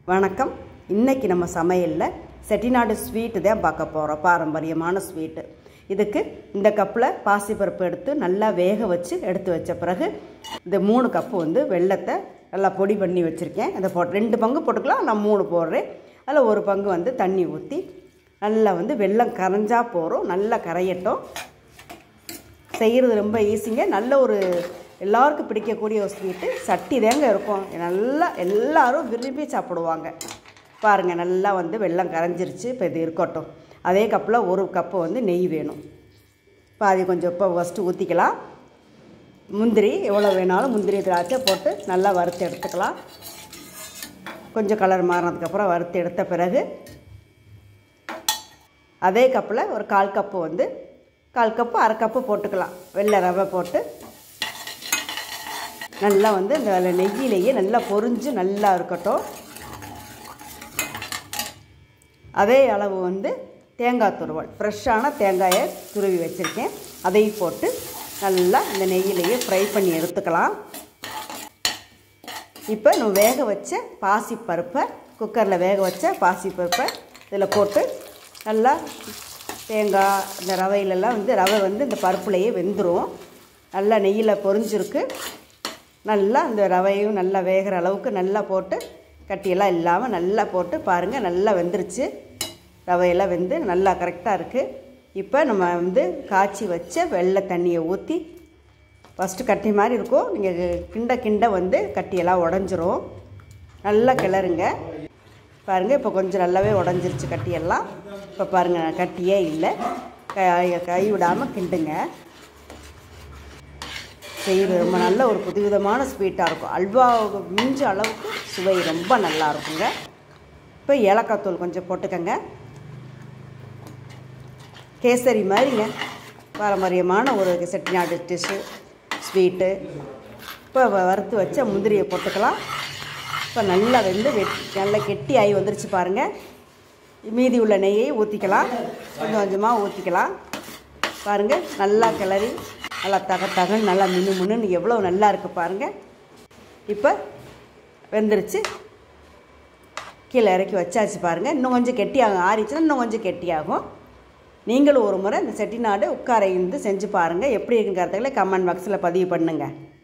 வணக்கம். இன்றைக்கி நம்ம சமையலில் செட்டிநாடு ஸ்வீட்டு தான் பார்க்க போகிறோம். பாரம்பரியமான ஸ்வீட்டு. இதுக்கு இந்த கப்பில் பாசிப்பருப்பு எடுத்து நல்லா வேக வச்சு எடுத்து வச்ச பிறகு இந்த 3 கப்பு வெல்லத்தை நல்லா பொடி பண்ணி வச்சுருக்கேன். அதை 2 பங்கு போட்டுக்கலாம், நான் 3 போடுறேன். அதில் 1 பங்கு தண்ணி ஊற்றி நல்லா வெல்லம் கரைஞ்சா போகிறோம். நல்லா கரையட்டும். செய்கிறது ரொம்ப ஈஸிங்க. நல்ல ஒரு எல்லாருக்கும் பிடிக்கக்கூடிய ஒரு ஸ்வீட்டு. சட்டி தேங்க இருக்கும், நல்லா எல்லோரும் விரும்பி சாப்பிடுவாங்க. பாருங்கள், நல்லா வெல்லம் கரைஞ்சிருச்சு. இப்போ இது இருக்கட்டும். அதே கப்பில் 1 கப்பு நெய் வேணும். பாதி கொஞ்சம் இப்போ ஃபஸ்ட்டு ஊற்றிக்கலாம். முந்திரி எவ்வளோ வேணாலும் முந்திரி திராட்சை போட்டு நல்லா வறுத்து எடுத்துக்கலாம். கொஞ்சம் கலர் மாறினதுக்கப்புறம் வறுத்து எடுத்த பிறகு அதே கப்பில் ஒரு 1/4 கப்பு 1/4 கப்பு 1/2 கப்பு போட்டுக்கலாம். வெள்ளை ரவை போட்டு நல்லா இந்த நெய்யிலேயே நல்லா பொரிஞ்சு நல்லா இருக்கட்டும். அதே அளவு தேங்காய் துருவல், ஃப்ரெஷ்ஷான தேங்காயை துருவி வச்சுருக்கேன். அதையும் போட்டு நல்லா இந்த நெய்யிலேயே ஃப்ரை பண்ணி எடுத்துக்கலாம். இப்போ நம்ம வேக வச்ச பாசிப்பருப்பை, குக்கரில் வேக வச்ச பாசிப்பருப்பை இதில் போட்டு நல்லா தேங்காய் இந்த ரவையிலெல்லாம் ரவை இந்த பருப்புலையே வெந்துடும். நல்லா நெய்யில் பொரிஞ்சிருக்கு. நல்லா இந்த ரவையும் நல்லா வேகிற அளவுக்கு நல்லா போட்டு கட்டியெல்லாம் இல்லாமல் நல்லா போட்டு பாருங்கள், நல்லா வெந்துருச்சு. ரவையெல்லாம் வெந்து நல்லா கரெக்டாக இருக்குது. இப்போ நம்ம காய்ச்சி வச்ச வெள்ளை தண்ணியை ஊற்றி ஃபஸ்ட்டு கட்டி மாதிரி இருக்கும். நீங்கள் கிண்ட கட்டியெல்லாம் உடஞ்சிரும். நல்லா கிளறுங்க. பாருங்கள், இப்போ கொஞ்சம் நல்லாவே உடஞ்சிருச்சு கட்டியெல்லாம். இப்போ பாருங்கள், கட்டியே இல்லை. கை விடாமல் கிண்டுங்க. செய்கிறது ரொம்ப நல்ல ஒரு புதுவிதமான ஸ்வீட்டாக இருக்கும். அல்வா மிஞ்ச அளவுக்கு சுவை ரொம்ப நல்லா இருக்குங்க. இப்போ ஏலக்காய் தூள் கொஞ்சம் போட்டுக்கங்க. கேசரி மாதிரிங்க, பாரம்பரியமான ஒரு செட்டிநாடு டிஷ்ஷு ஸ்வீட்டு. இப்போ வறுத்து வச்ச முந்திரியை போட்டுக்கலாம். இப்போ நல்லா நல்லா கெட்டி ஆகி வந்துருச்சு பாருங்கள். மீதி உள்ள நெய்யை ஊற்றிக்கலாம். கொஞ்சம் கொஞ்சமாக ஊற்றிக்கலாம். பாருங்கள், நல்லா கிளறி நல்லா தகன்னு நல்லா மின்னு எவ்வளோ நல்லா இருக்குது பாருங்கள். இப்போ வெந்துருச்சு. கீழே இறக்கி வச்சாச்சு பாருங்கள். இன்னும் கொஞ்சம் கெட்டியாகும். ஆறிச்சுன்னா இன்னும் கொஞ்சம் கெட்டியாகும். நீங்களும் ஒரு முறை இந்த செட்டிநாடு உட்கார செஞ்சு பாருங்கள். எப்படி இருக்குங்கிறதுல கமெண்ட் பாக்ஸில் பதிவு பண்ணுங்கள்.